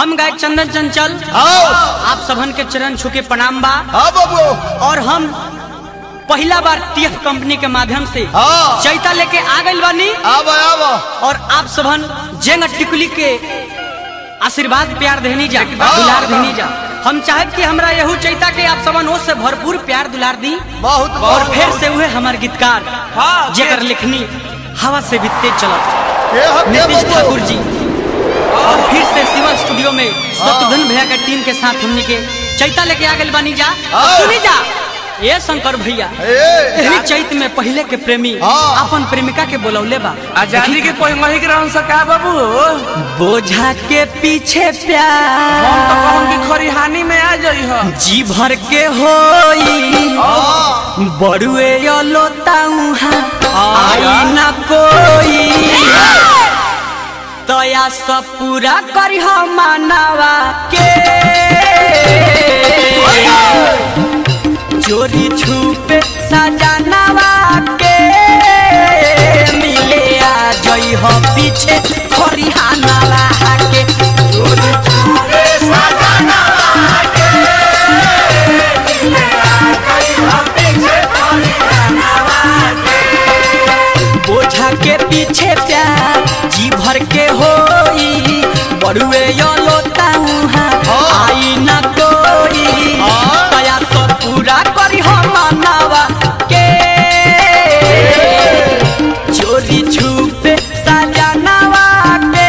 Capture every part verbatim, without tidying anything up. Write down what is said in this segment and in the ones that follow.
हम गायक चंदन चंचल आप सबन के चरण छू के प्रणाम बा। और हम पहला बार टीएफ कंपनी के माध्यम से चैता लेके आ गई बानी। और आप सबन जेंग टिकुली के आशीर्वाद प्यार देनी जा, दुलार देनी जा। हम चाहे कि हमरा यहू चैता के आप सबन ओ से भरपूर प्यार दुलार दी। बहुत और फिर से हुए हमार गीतकार जेकर लिखनी हवा से भी तेज चलत नीतीश ठाकुर जी। और फिर से शिवा स्टूडियो में शत्रुघ्न भैया के टीम के साथ हमने के चैता लेके आ गए बानी जा। सुनी जा ये शंकर भैया यही चैत में पहले के प्रेमी अपन प्रेमिका के बोलौले बा। आजादी के कोई मही के रहन सका बाबू बोझा के पीछे प्यार हम तो कहूं कि खरिहानी में आ जाई हो जी भर के होई बड़ुए लोताऊ आई ना कोई तया सब पूरा करी हम मानवा के चोरी छुपे सजनवा के मिले आ जई हो पीछे खरिहानवा के चोरी छुपे सजनवा के मिले आ जई हो पीछे खरिहानवा के बोझा के पीछे प्यार जी भर के होई बड़ुए लोताऊ आई ना कोई तया सब पूरा करी हम मानवा के चोरी छुपे सजनवा के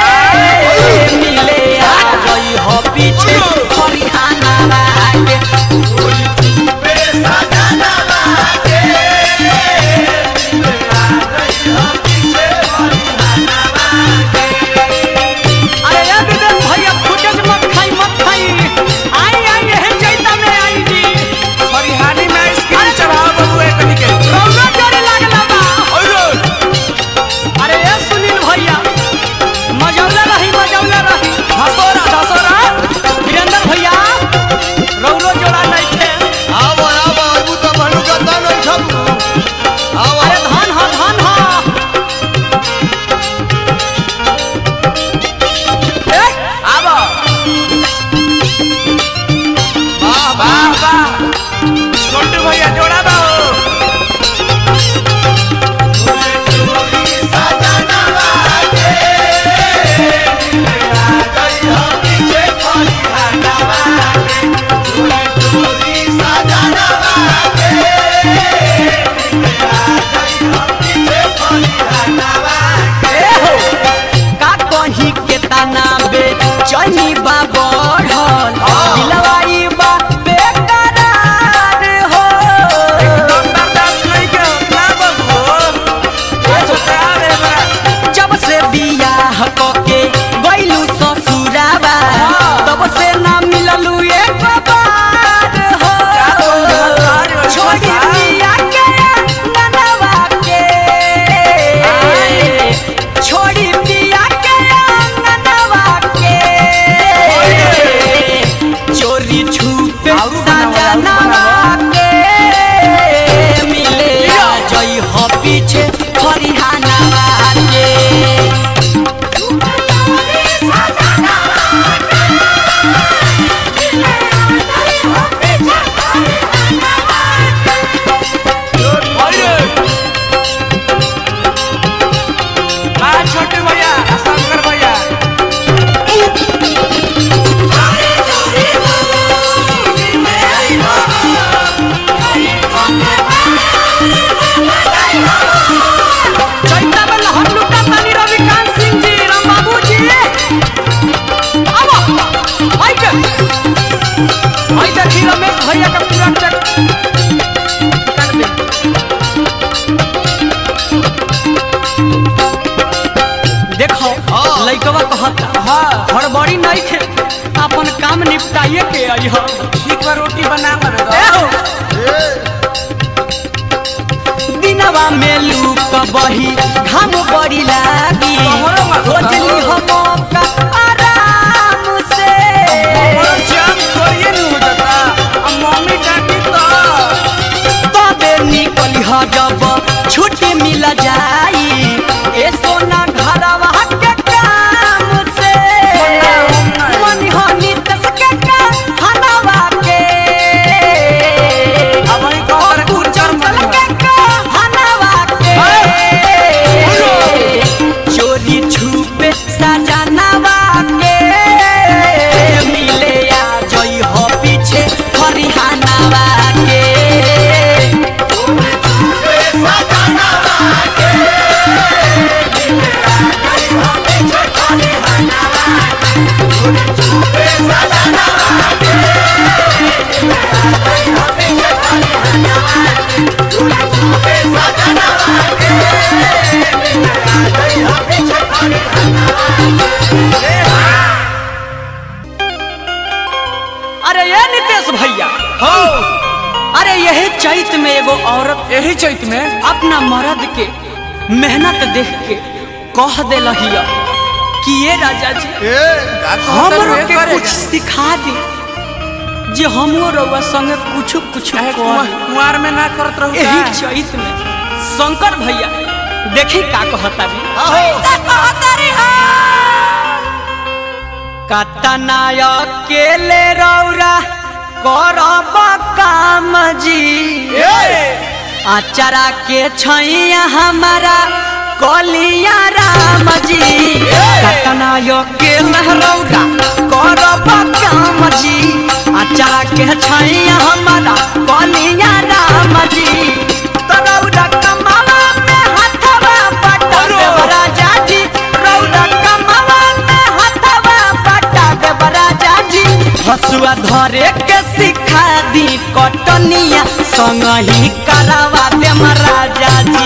मिले आ गई हो पीछे खरिहानवा के चोरी छुपे सजनवा के मिले आ गई हो पीछे खरिहानवा के। अरे यार बिदन भैया फुटेज मत खाई मत खाई आई आई है चैता में आई जी खरिहानी में स्किन चढ़ाओ बाबू एक के रौना जोरे लागला बा। अरे ये सुनील भैया मजौला रही मजौला रही धसोरा धसोरा वीरेंद्र भैया रौरो जोड़ा नहीं थे। आवा आवा अबू तो भनु का दान छम आवा अरे धन हा धन हा ए आवा वाह वाह वाह छोटू भैया जोड़ा बा का कहीं के तना बे चनी बा बढ़ल दिलवाई बा बेकरार हो एकदम बर्दाश्त नहीं के ना बाबू ए छोटा रे बड़ा जब से बियाह कके गइलू ससुराबा तब से ना मिललू एक बार हो छोड़ी बिया के ननवा के छोड़ी बिया के ननवा के चोरी छुपे सजनवा के मिले आ जई हो पीछे खरिहानवा के आ छोटू भैया शंकर भैया चैता में लहर लुटा पानी रविकांत सिंह जी राम बाबू जी अब आई के आई देखी रमेश भैया का पूरा चक कर दे। देखो लइकवा कहता हड़बड़ी नहीं थे अपन काम निपटाइए के आई हो ठीक बा रोटी बना कर ए हो दिनवा में लूक बही घाम बड़ी लागी खोजली हो मौका आराम से जाम कोई नहीं हो जाता अब मम्मी डांटी तो तबे निकली हो जब छुट्टी मिल जाई ए सोना घरवा के काम से चैत में एगो औरत यही चैत में अपना मर्द के मेहनत देख के कह दे लहिया कि ये राजा जी हमरो के कुछ सिखा दी जे हमो रउआ संगे कुछ कुछ कुंवार में ना करत रहू यही चैत में शंकर भैया देखी का कहता भी कतनाय केले रौरा करब काम जी आचरा के छैया हमारा कलिया राम जी कतनाय केले रौरा करब काम जी आचरा के छैया हमारा कलिया राम जी रौरा कमावा में हथवा पटा देव राजा जी रौरा कमावा में हथवा पटा देव राजा जी हसुआ धरे के सिखा दी कटनिया संग ही करावा दे राजा जी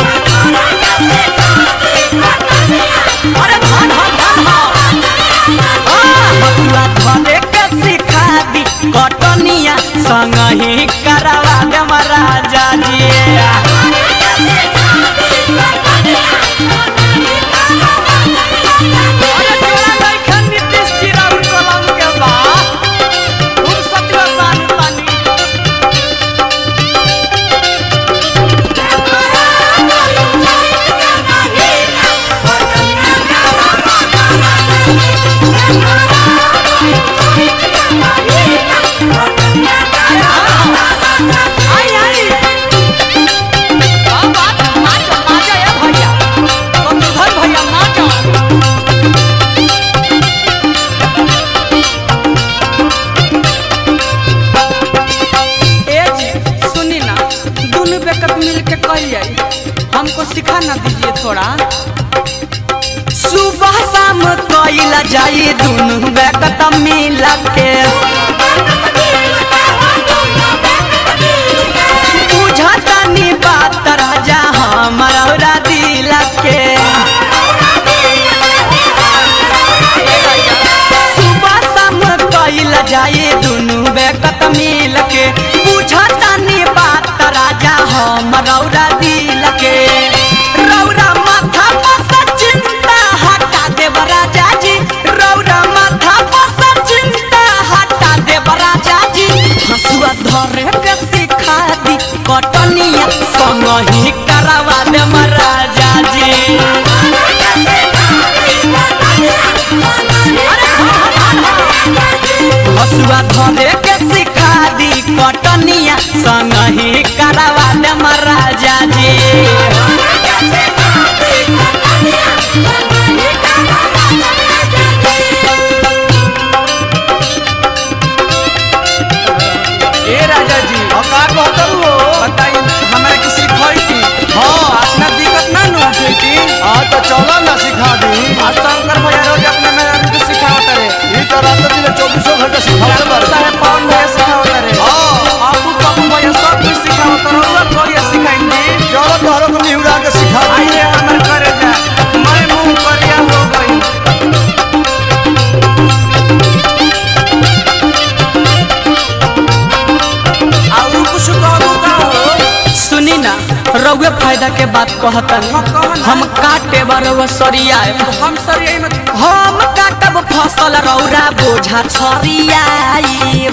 अरे धन धन हसुआ धरे के सिखा दी कटनिया संग ही करावा दे राजा जी हमको सिखा ना दीजिए थोड़ा सुबह शाम कोइला जाए दोनों बेकत मिला के बुझता नहीं बात राजा हमारा दिल के सुबह शाम कोइला जाए दोनों बेकत मिल के बुझता नहीं बात राजा हमारा दिल के रौरा माथा पर चिंता हटा देव राजा जी रौरा माथा पर चिंता हटा देव राजा जी हसुआ धरे के सिखा दी कटनिया संग ही करावा दे राजा जी हसुआ धरे के सिखा दी कटनिया संग ही करावा दे राजा जी ए राजा जी का कहत हो बताइए हमरा के सिखाई थी हां अपना दिक्कत ना न उठे थी हां तो चलो ना सिखा दी आज शंकर भैया रोज अपने में के सिखावत रे ई तो रात दिन चौबीसों घंटे सिखाते बारे सारे पावन भैया सिखावत रे हां आपू पावन भैया सब कुछ सिखावत रहुआ कोई सिखाएंगे चलो तोहरो को निहुरा के सिखा दी आइए हमर करे जा मैं मुंह करिया हो गई आउ कुछ कहबो का हो सुनी ना रउए फायदा के बात कहतन हम काटे बरवा सरिया हम सरिया में हम काटब फसल रौरा बोझा छरियाई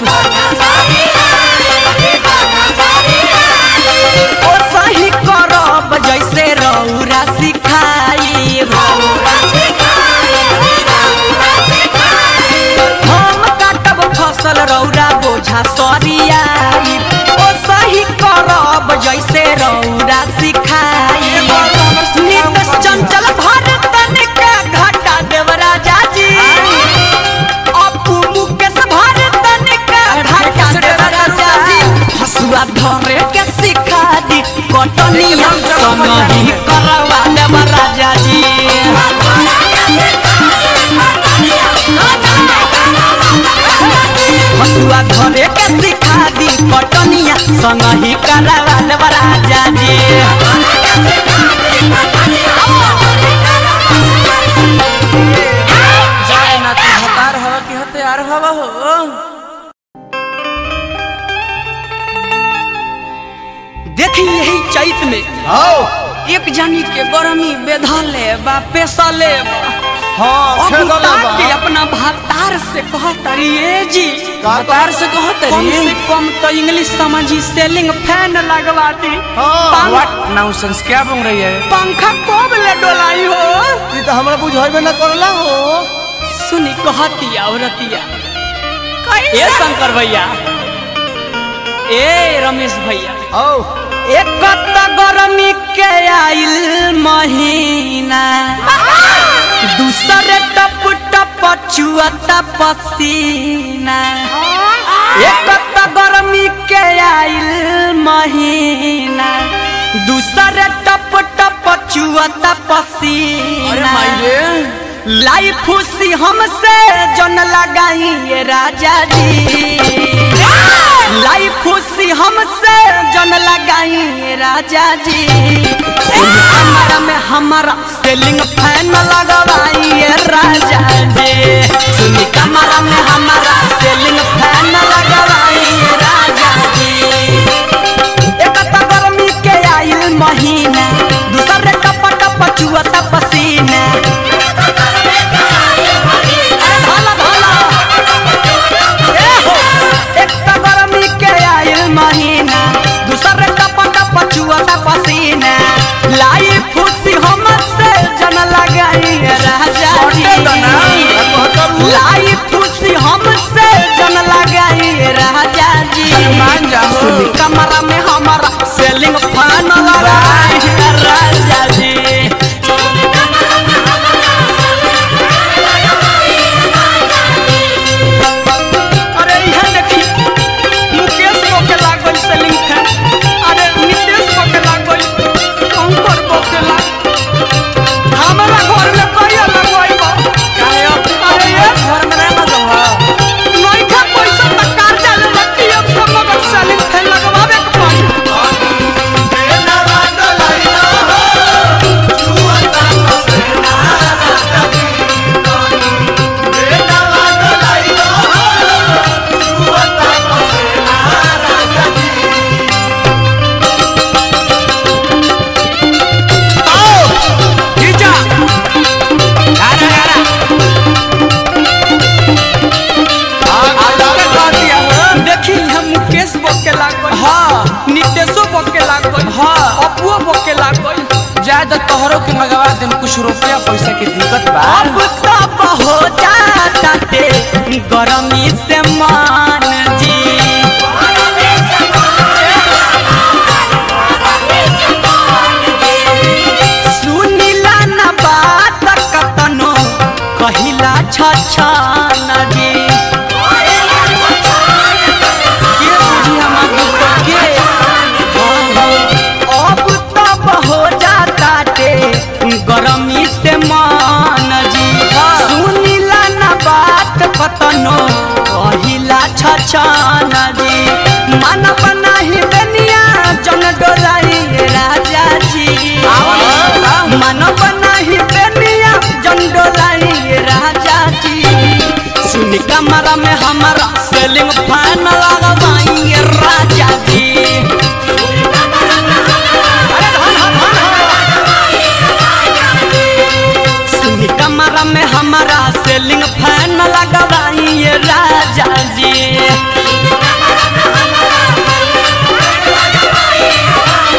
ओ सही करब जैसे रौरा सिखाई हम काटब फसल रौरा बोझा सरियाई ओ सही करब जैसे रौरा सिखाई नित चंचल भारत का घाटा देव राजा जी अपू मुकेश भारत का घाटा देव राजा जी हसुआ धरे के सिखा दी कटनिया संग ही करवा देव राजा जी हसुआ धरे के सिखा दी कटनिया संग ही करवा देव राजा जी जाए ना तू हतार हवा की हत्यार हवा हो देखी यही चैत में आओ एक जानी के गरमी बेधले बा पेसले बा हाँ और खेदले उतार बा के अपना भातार से कहतरी ए जी तार से कम कहतरी से कम तो इंग्लिश समझी सेलिंग फैन लगवा दी हाँ व्हाट नाउसेंस क्या बोल रही है? पंखा कब ले डोलाई हो ये तो हमरा बुझाइबे ना करला हो। सुनी कहतिया औरतिया ए शंकर भैया ए रमेश भैया आओ एक कत गरमी के आइल महीना दूसरे टप टप चुअता पसीना एक कत गरमी के आइल महीना दूसरे टप टप चुअता पसीना लाई फूसी हमसे जन लगाई ये राजा जी लाई फूसी हमसे जन लगाई ये राजा जी हमारा में हमारा सेलिंग फैन लगवाई ये राजा जी सुनी कमरा में हमारा सेलिंग फैन लगवाई ये राजा जी एक तो गर्मी के आइल महीना दूसरे टप टप चुअता पसीना महीना दूसरे टप टप चुअता पसीना लाई फूसी हमसे जन लगाई राजा जी लाई फूसी हमसे जन लगाई राजा जी मान जाओ कमरा में हमारा सेलिंग फैन लगाई राजा जी अरे यहाँ देखी मुकेश के लागल सेलिंग फैन अरे नितेश के लागल शंकर के लागल हमारा घर में कहिया लगवाइबो काहे अब अरे ये घर में ना लगवा नइखा पैसा त कर्जा ले लती अब सब मगर सेलिंग फैन लगवावे के पड़ी जीजा गाना गाना आगे कह दिया हो देखी हम मुकेश के लागल हाँ नितेशो के लागल हाँ अपुओ के लागल ज्यादा तोहरों के मंगवा देम कुछ रुपया पैसा की दिक्कत बा अब तब हो जाता ते गरमी से मान जी सुनिला न बात कतनो कहिला छछान जी के बुझी हमार दुख के अब तब हो जाता ते गरमी से मान जी सुनिला न बात कतनो कहिला छछान जी मन बनाही दुनिया जन डोलाई राजा जी मन बनाही दुनिया जन डोलाई राजा जी सुनी कमरा में हमारा सेलिंग फैन लगवाई राजा जी अरे धन धन सुनी कमरा में हमारा सेलिंग फैन लगवाई राजा जी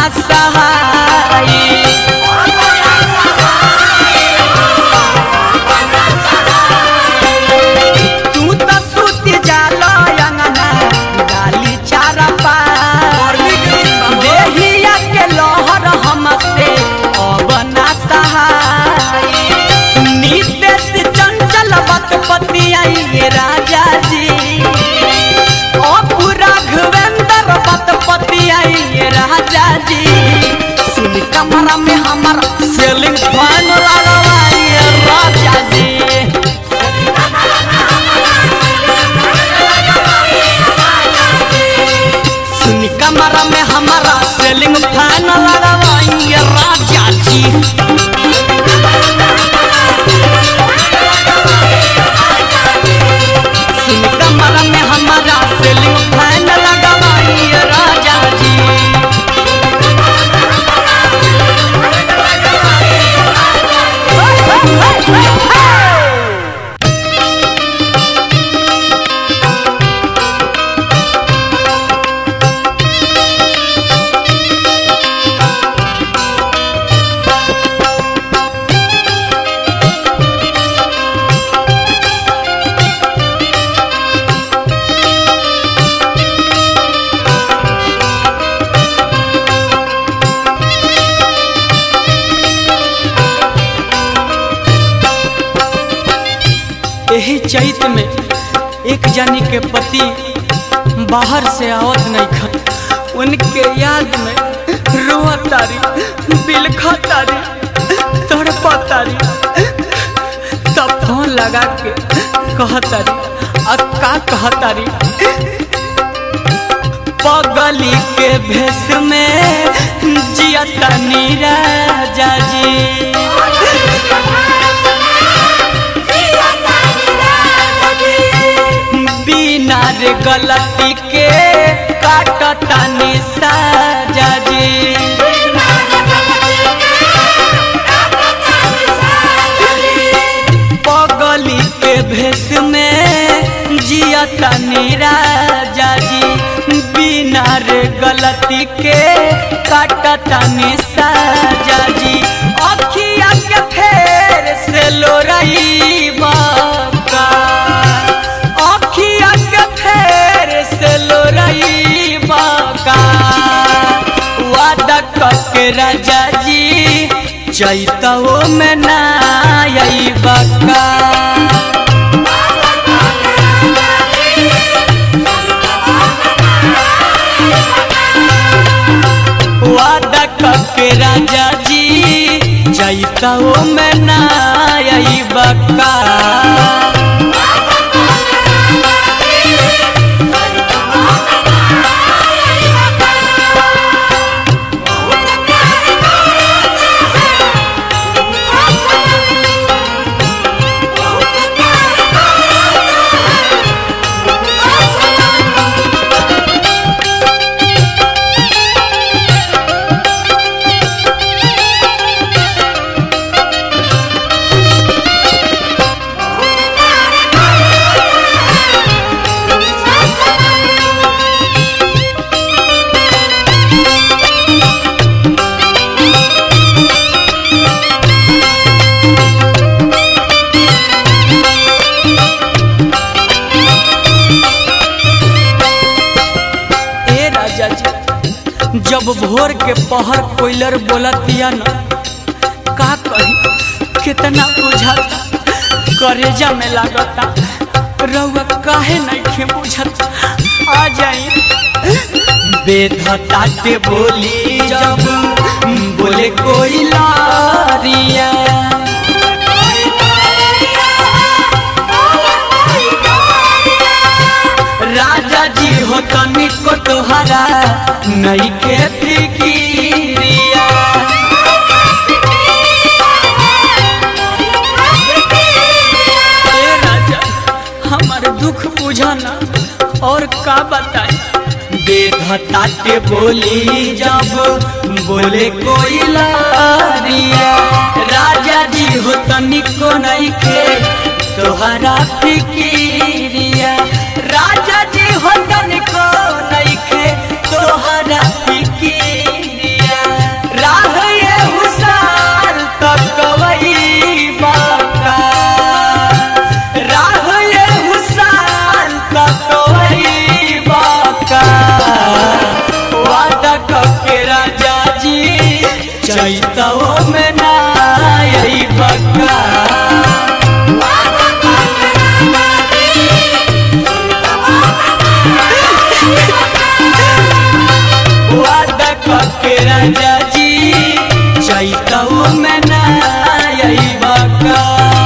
सहाई तू तो सूत जाला अंगना डाली चारा पार देहिया के लहर हमसे अब ना सहाई नित्य से चंचल बत पति आई राजा जी राघवेंद्र बत पति आई राजा जी सुन कमरा में हमारा सेलिंग फैन लगवाइए राजा जी सुन कमरा में हमारा सेलिंग फैन लगवाइए राजा जी सुन कमरा में हमारा सेलिंग फैन लगवाइए राजा जी यही चैत में एक जानी के पति बाहर से आवत नहीं खा उनके याद में रोआ तारी बिलखा तारी तड़पा तारी तब फोन लगा के कह तारी अक्का कह तारी पगली के भेष में जियता नीराजा जी बिना रे गलती के काटता निसाजा जी पगली के भेष में जियता नीराजा जी बिना रे गलती के काटता निसाजा जी अखिया के फेर से लोरई बाका अखिया के फेर से लोरई बाका वादा करके राजा जी चैतवो में ना आई बाका वादा करके राजा जी चैतवो में ना आई बाका जब भोर के पहर कोयलर बोलतिया न का कही कितना बुझाता करेजा में लागता रउआ काहे नहीं बुझता आ जाई बेधता के बोली जब बोले कोयलारिया राजा जी हो तनिको तोहरा नहीं के फिकिरिया ए राजा हमार दुख बुझाना और का बताई बेधता के बोली जब बोले कोयलारिया राजा जी हो तनिको नहीं के तोहरा फिकिरिया राजा जी हो तनिको नहीं के तोहरा फिकिरिया के राजा जी चैतवो में ना आई बका वादा के राजा जी चैतवो में ना आई बका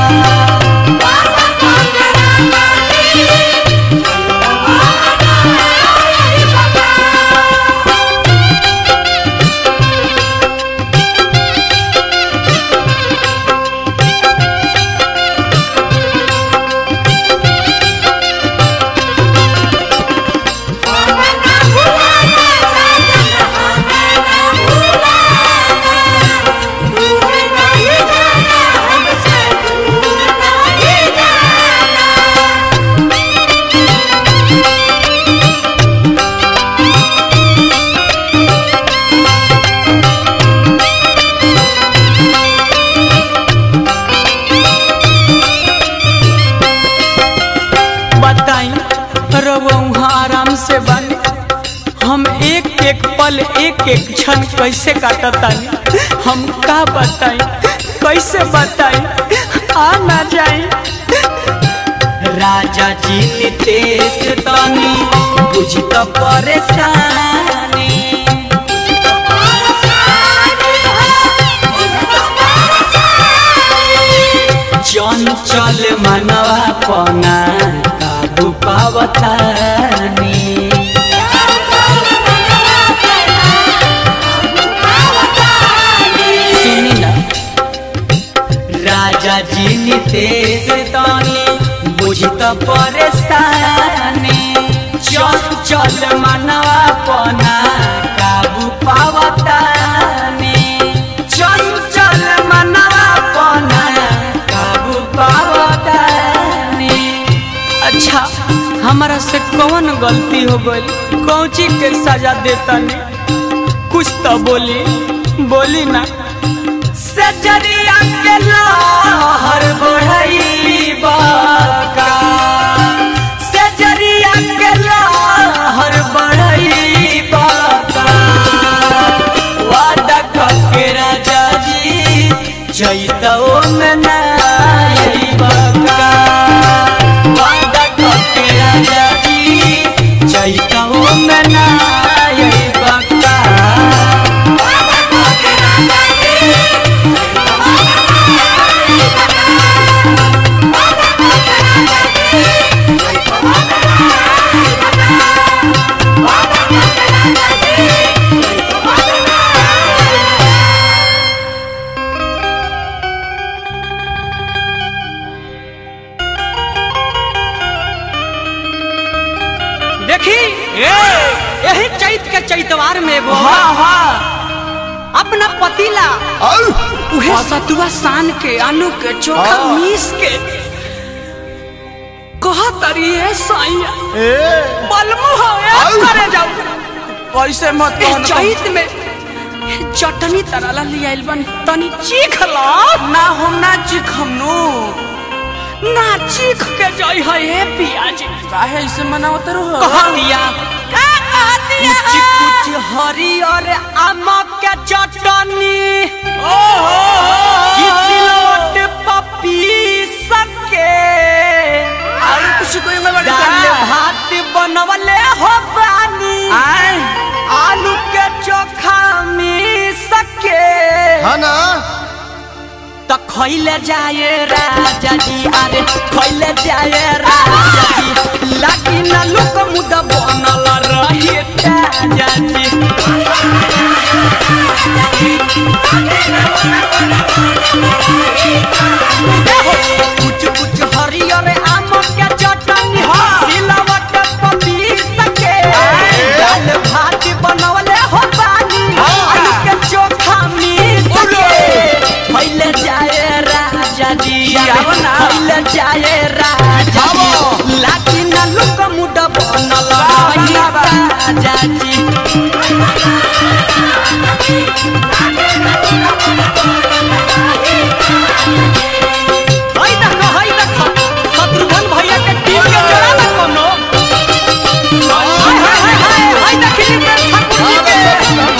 आराम से बने हम एक एक पल एक एक क्षण कैसे काटतानी हम का बताई कैसे बताई आ ना जाए राजा जी नितेश तनी बुझ तो परेशानी चंचल मनवा पना काबू पावतानी सुनी ना राजा जी नितेश तनी बुझत परेशानी चंचल मनवा पना काबू पावतानी चंचल मनवा पना काबू पावतानी अच्छा हमारा से कौन गलती हो गई कौची के सजा देता नहीं कुछ तो बोली बोली ना सजरिया के लहर बढ़ई बाका सजरिया के लहर बढ़ई बाका वादा के राजा जी चैतवो में ना आई बाका वादा के राजा जी चैतवो में ना आई बाका देखी यही चैत के चैतवार में वो हाँ हाँ अपना पतीला उहे सतुआ सान के आलू के चोखा मीस के कहा तरी है साईया बलमु हो करे जाओ कैसे मत चैत में चटनी तरला ले आइल बन तनी चीख ला ना हम ना चीख हमनु ना चीख के जाई है हे पियाज काहे ऐसे मनावत रहो कहा दिया का दिया कुछ कुछ हरियर आम के चटनी ओहो किसलोट पपी सके और कुछ कोई में बड़ा भात बनवले हो पानी आलू के चोखा में सके हां ना तो खइले जाए राजा जी अरे खइले जाए राजा जी लागी ना लोक मुदा बनल रही राजा जी कुछ कुछ हरियर आम के चटनी सिलवट पपी सके दाल भात बनवले हो पानी आलू के चोखा में सके खइले जाए राजा जी खइले जाए राजा जी लागी ना लोक मुदा बनल रही राजा जी हाय देखो हाय देखो शत्रुघ्न भैया के टीम के जोड़ा ना कोनो हाय हाय हाय हाय देखी ठाकुर जी के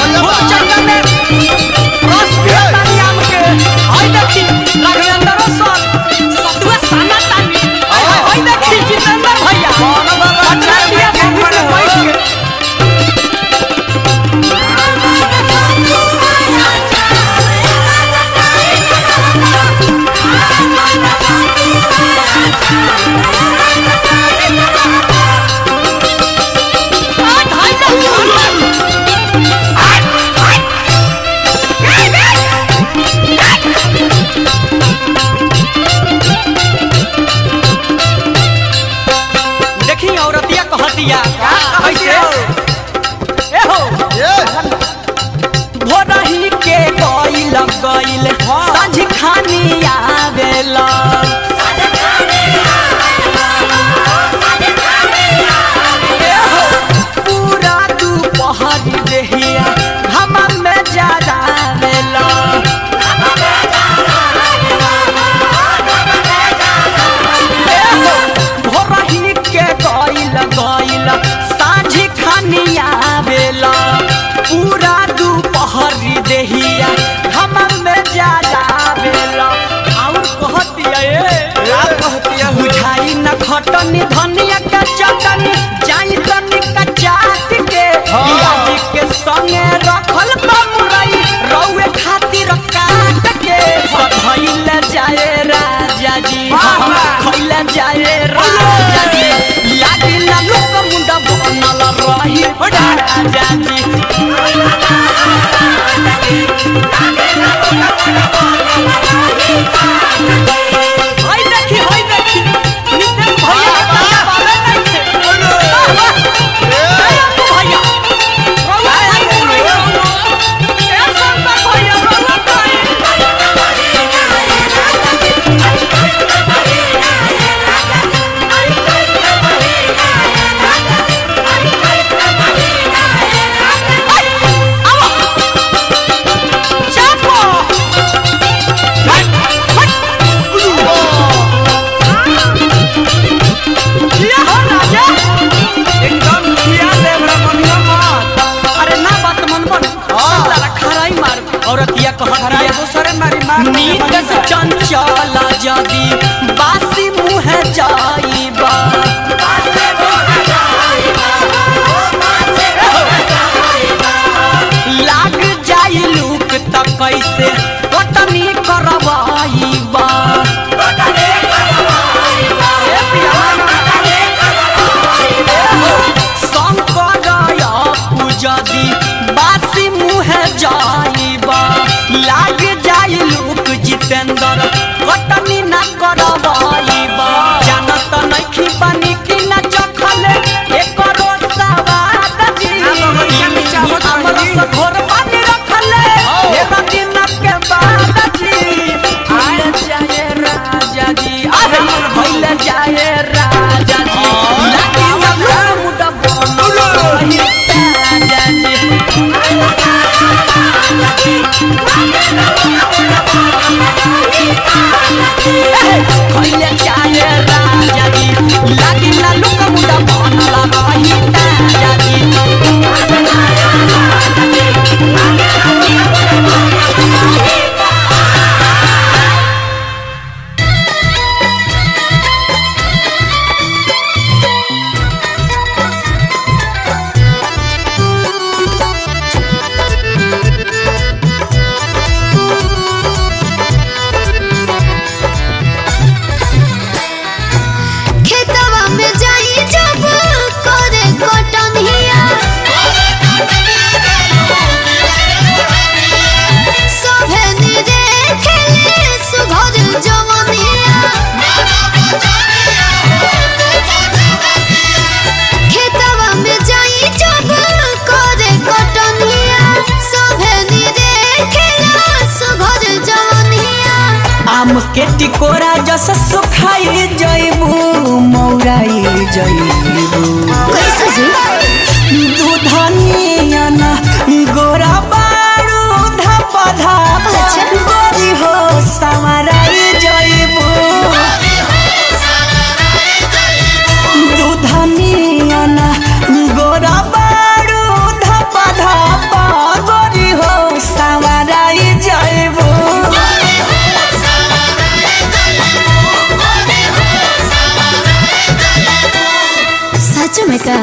कटनी धनिया के चटनी जाई तनी कचाट के पियाजी के संगे रखल बमुरई रौए खातिर काट के सधइल जाए राजा जी खइल जाए राजा जी लागी ना लोक मुंडा बनल रही राजा जी होई देखी होई देखी नितेश भैया का बाबे नहीं थे भैया भैया रौआ भाई भैया ए संता भैया रौआ भाई औरतिया कहत दूसरे मारी मार नीत से चंचला जदी बासी मुँह जाईबा लाग जाई लूक त कैसे कटनी करवाईबा शंकरया पूजदी बासी मुँह जाईबा लाग जाई लूक जितेंद्र कटनी ना करवाईबा जानत नइखी पानी की ना चखले एकरो सवाद जी हमरा से घोर पानी रखले एरा दिन के बाद जी आए जाए राजा जी अरे मन भइल जाए राजा जी लागी ना लोक मुंडा बनल रही राजा जी खइले जाए राजा जी लागी ना लोक मुंडा बनल रही राजा जी खेतवा में जाई जब करे कटनिया सभे निरे खेले सुघर जवनिया खेतवा में जाई जब करे कटनिया सभे निरे खेले सुघर जवनिया आम के टिकोरा जस सुखाई जइबू मौराई जइबू कैसे जी दूधनिया ना गोरा बारू धप धप अच्छा। गोरी हो संवराई जइबू दूधनिया ना गोरा बारू धप धप गोरी हो संवराई जइबू सच में का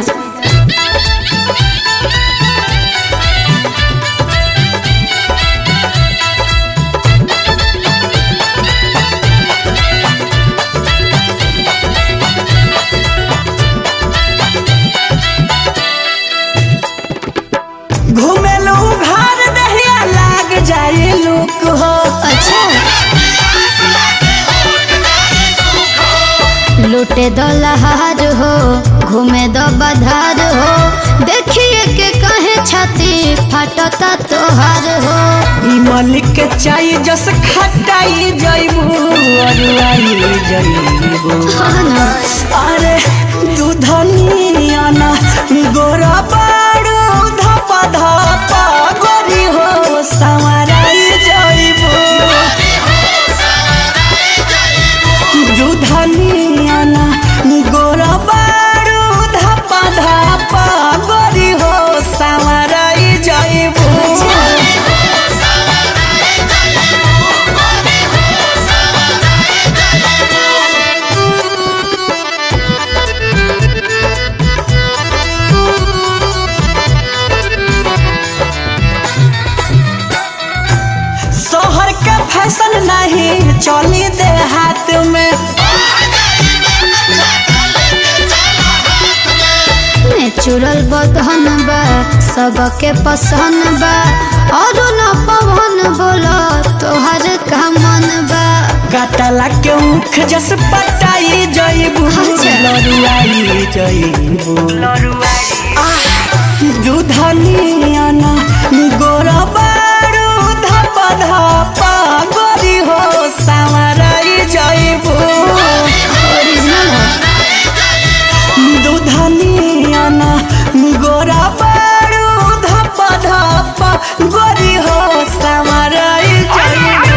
घूमेलू घर दहिया लाग जाए लोक हो अच्छा लूटे दो लहार हो घूमे दो बधार हो देखिए के कहे छाती फाटता तोहार हो ई मलिक के चाय जस खटाई जइबू अरुआई जइबू हाँ ना अरे दूधनिया ना गोरा बारू धप धप गोरी हो संवराई जइबू दूधनिया ना गोरा बारू धप धप गोरी हो संवराई जइबू चुरल बदहन बा सबके पसंद बा और न पवन बोलो तोहर का मन बा काटला के मुख जस पटाई जइबू लरुआई जइबू दूधनिया ना गोरा बारू धप धप गोरी हो सावराई जइबू दूधनिया ना गोरा बारू धप धप गोरी हो सावराई जइबू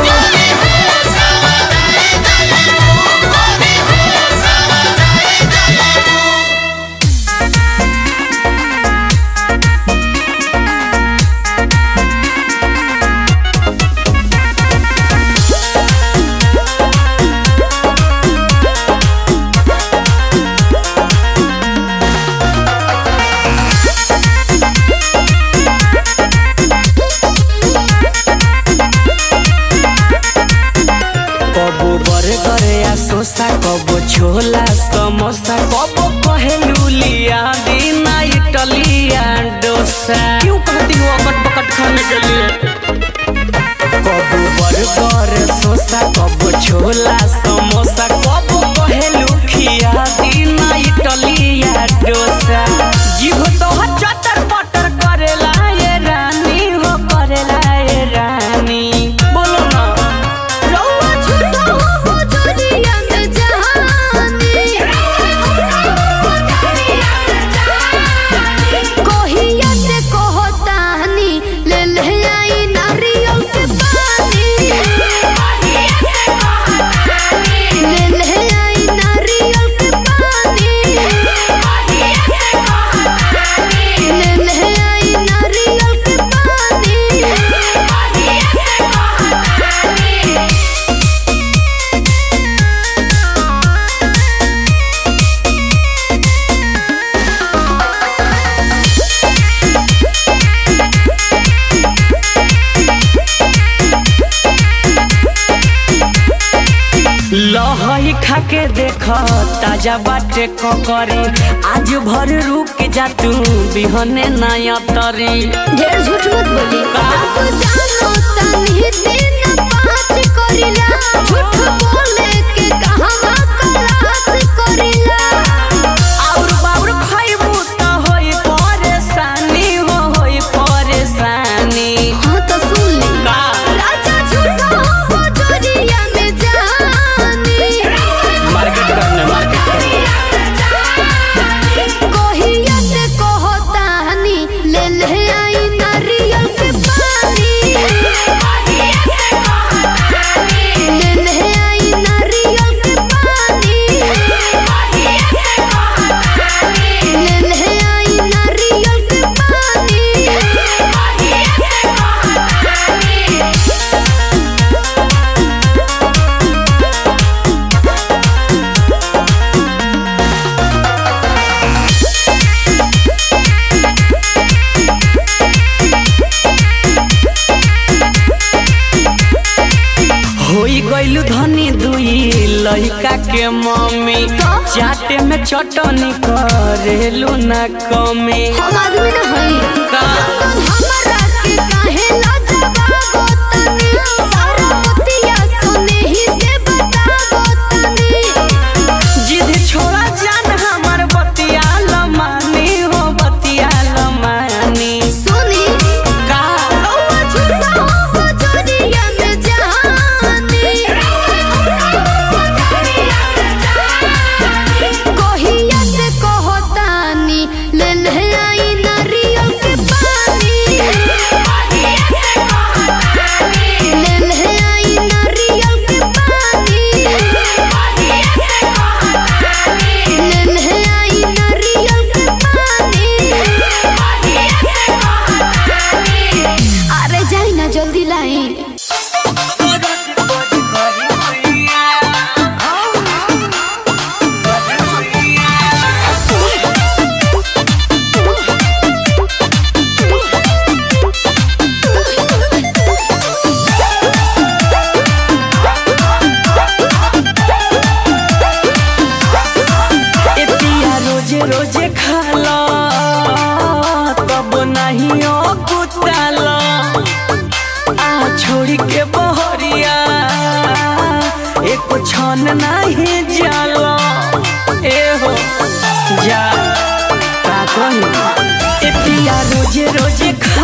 कबो छोला समोसा कबो कहेलू लिया बिना इटलिया डोसा क्यों कहती हो अकट पकट खाने के लिए कबो बर्गर सोसा कबो छोला समोसा कबो कहेलू खिया बिना इटलिया डोसा जीव तो चटर पटर करेला ये रानी हो करेला ये रानी बोलो ना लहई खाके देख ताजा बाटे ककरी आज भर रुक जा तू बिहने नया तरी ढेर झूठ मत बोली जानो तनी दिन पाँच करिला झूठ बोले के कहवा क्लास करिला और बाउर खाइबू त होई परेशानी हो होई परेशानी हां तो सुन ले का राजा झूठा हो जोरिया में जानी मार्केट करने मार्केट करने कोहिया से कहतानी ले ले आई नारियल के पानी ले ले आई नारियल के पानी ले ले आई नारियल के पानी होई गइलू धनी दुई लइका के मम्मी चाटे में चटनी करेलू ना कमी हम आदमी ना हई का हमरा के काहे लाजवाब तनी सारा बतिया सुने ही से बताबो तनी जिद छोड़ा जान हमर बतिया लमानी हो बतिया लमानी सुनी का रउआ झूठा हो जोरिया में जानी कोहिया से कहतानी ले ले आई नारियल के पानी ले ले आई नारियल के पानी ले ले आई नारियल के पानी अरे जाई ना जल्दी लाई रोजे रोजे खाला मन नहीं जाला ए हो जा का कही ए पिया रोजे रोजे